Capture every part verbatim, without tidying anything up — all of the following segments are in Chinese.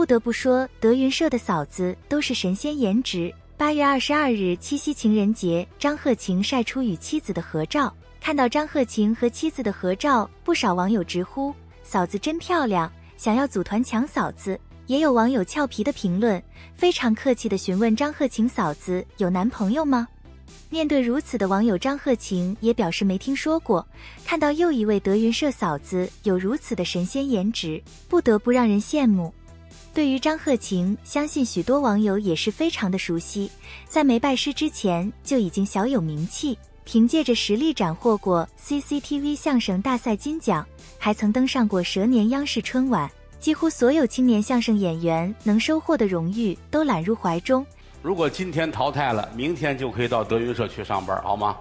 不得不说，德云社的嫂子都是神仙颜值。八月二十二日七夕情人节，张鹤晴晒出与妻子的合照。看到张鹤晴和妻子的合照，不少网友直呼嫂子真漂亮，想要组团抢嫂子。也有网友俏皮的评论，非常客气地询问张鹤晴嫂子有男朋友吗？面对如此的网友，张鹤晴也表示没听说过。看到又一位德云社嫂子有如此的神仙颜值，不得不让人羡慕。对于张鹤晴，相信许多网友也是非常的熟悉，在没拜师之前就已经小有名气，凭借着实力斩获过 C C T V 相声大赛金奖，还曾登上过蛇年央视春晚。几乎所有青年相声演员能收获的荣誉都揽入怀中。 如果今天淘汰了，明天就可以到德云社去上班，好吗？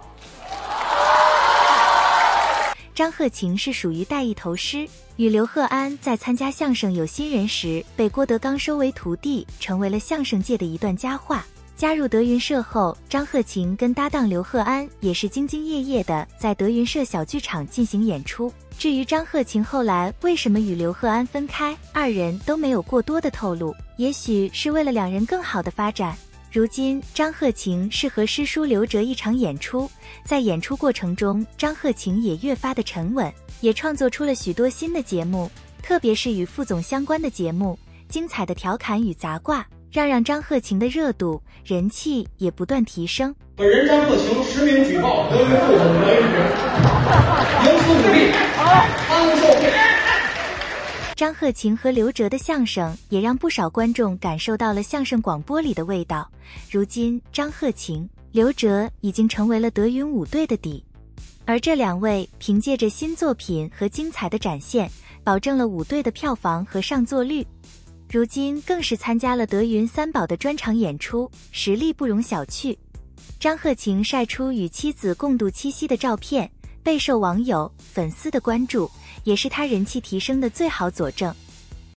张鹤晴是属于带一头狮，与刘鹤安在参加相声有新人时被郭德纲收为徒弟，成为了相声界的一段佳话。加入德云社后，张鹤晴跟搭档刘鹤安也是兢兢业业的在德云社小剧场进行演出。至于张鹤晴后来为什么与刘鹤安分开，二人都没有过多的透露，也许是为了两人更好的发展。如今张鹤晴是和师叔刘哲一场演出，在演出过程中，张鹤晴也越发的沉稳，也创作出了许多新的节目，特别是与副总相关的节目，精彩的调侃与杂挂，让让张鹤晴的热度人气也不断提升。 本人张鹤晴实名举报德云副总刘云平，营私舞弊，贪污受贿。 张鹤晴和刘哲的相声也让不少观众感受到了相声广播里的味道。如今张鹤晴、刘哲已经成为了德云舞队的底，而这两位凭借着新作品和精彩的展现，保证了舞队的票房和上座率。如今更是参加了德云三宝的专场演出，实力不容小觑。张鹤晴晒出与妻子共度七夕的照片，备受网友、粉丝的关注，也是他人气提升的最好佐证。